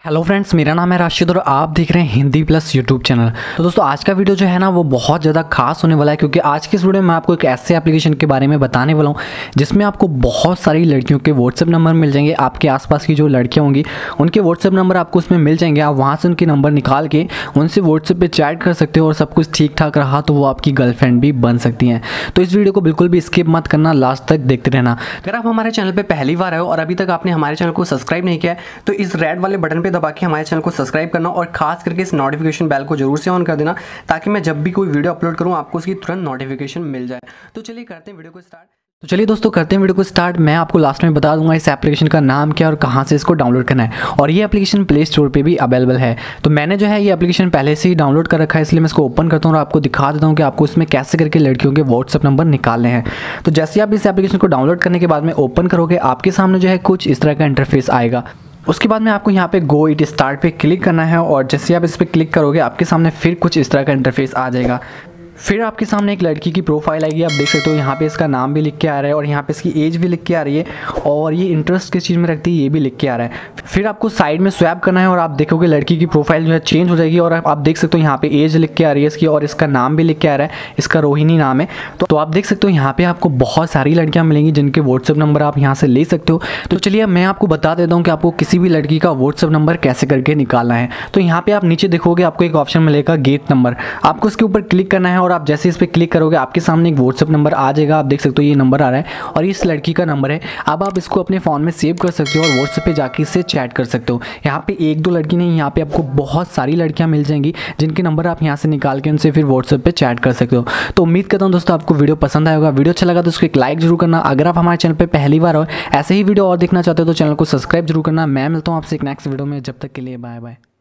Hello friends, मेरा नाम है राशिद और आप देख रहे हैं हिंदी प्लस यूट्यूब चैनल। तो दोस्तों आज का वीडियो जो है ना वो बहुत ज़्यादा खास होने वाला है, क्योंकि आज की इस वीडियो में मैं आपको एक ऐसे एप्लीकेशन के बारे में बताने वाला हूँ जिसमें आपको बहुत सारी लड़कियों के व्हाट्सएप नंबर मिल जाएंगे। आपके आसपास की जो लड़कियाँ होंगी उनके व्हाट्सएप नंबर आपको उसमें मिल जाएंगे। आप वहाँ से उनके नंबर निकाल के उनसे व्हाट्सएप पर चैट कर सकते हो और सब कुछ ठीक ठाक रहा तो वो आपकी गर्लफ्रेंड भी बन सकती हैं। तो इस वीडियो को बिल्कुल भी स्किप मत करना, लास्ट तक देखते रहना। अगर आप हमारे चैनल पर पहली बार आए हो और अभी तक आपने हमारे चैनल को सब्सक्राइब नहीं किया है तो इस रेड वाले बटन पर दबा के हमारे चैनल को सब्सक्राइब करना और खास करके इस नोटिफिकेशन बेल को जरूर से ऑन कर देना, ताकि मैं जब भी कोई वीडियो अपलोड करूं आपको उसकी तुरंत नोटिफिकेशन मिल जाए। तो चलिए करते हैं वीडियो को स्टार्ट। तो चलिए दोस्तों करते हैं वीडियो को स्टार्ट। मैं आपको लास्ट में बता दूंगा इस एप्लीकेशन का नाम क्या और कहां से इसको डाउनलोड करना है, और ये एप्लीकेशन प्ले स्टोर पे भी अवेलेबल है। तो मैंने जो है ये एप्लीकेशन पहले से ही डाउनलोड कर रखा है, इसलिए मैं इसको ओपन करता हूं और आपको दिखा देता हूं कि आपको इसमें कैसे करके लड़कियों के व्हाट्सएप नंबर निकालने हैं। तो जैसे आप इस एप्लीकेशन को डाउनलोड करने के बाद में ओपन करोगे आपके सामने जो है कुछ इस तरह का इंटरफेस आएगा। उसके बाद में आपको यहाँ पे गो इट स्टार्ट पे क्लिक करना है, और जैसे आप इस पर क्लिक करोगे आपके सामने फिर कुछ इस तरह का इंटरफेस आ जाएगा। फिर आपके सामने एक लड़की की प्रोफाइल आएगी, आप देख सकते हो यहाँ पे इसका नाम भी लिख के आ रहा है और यहाँ पे इसकी एज भी लिख के आ रही है, और ये इंटरेस्ट किस चीज़ में रखती है ये भी लिख के आ रहा है। फिर आपको साइड में स्वैप करना है और आप देखोगे लड़की की प्रोफाइल जो है चेंज हो जाएगी, और आप देख सकते हो यहाँ पे एज लिख के आ रही है इसकी, और इसका नाम भी लिख के आ रहा है, इसका रोहिणी नाम है। तो आप देख सकते हो यहाँ पे आपको बहुत सारी लड़कियाँ मिलेंगी जिनके व्हाट्सएप नंबर आप यहाँ से ले सकते हो। तो चलिए मैं आपको बता देता हूँ कि आपको किसी भी लड़की का व्हाट्सएप नंबर कैसे करके निकालना है। तो यहाँ पे आप नीचे देखोगे आपको एक ऑप्शन मिलेगा गेट नंबर, आपको इसके ऊपर क्लिक करना है, और आप जैसे इस पर क्लिक करोगे आपके सामने एक व्हाट्सएप नंबर आ जाएगा। आप देख सकते हो ये नंबर आ रहा है और इस लड़की का नंबर है। अब आप इसको अपने फ़ोन में सेव कर सकते हो और व्हाट्सएप पे जाके इससे चैट कर सकते हो। यहाँ पे एक दो लड़की नहीं, यहाँ पे आपको बहुत सारी लड़कियाँ मिल जाएंगी जिनके नंबर आप यहाँ से निकाल के उनसे फिर व्हाट्सएप पे चैट कर सकते हो। तो उम्मीद करता हूँ दोस्तों आपको वीडियो पसंद आएगा। वीडियो अच्छा लगा तो उसको एक लाइक जरूर करना। अगर आप हमारे चैनल पर पहली बार हो ऐसे ही वीडियो और देखना चाहते हो तो चैनल को सब्सक्राइब जरूर करना। मैं मिलता हूँ आपसे एक नेक्स्ट वीडियो में, जब तक के लिए बाय बाय।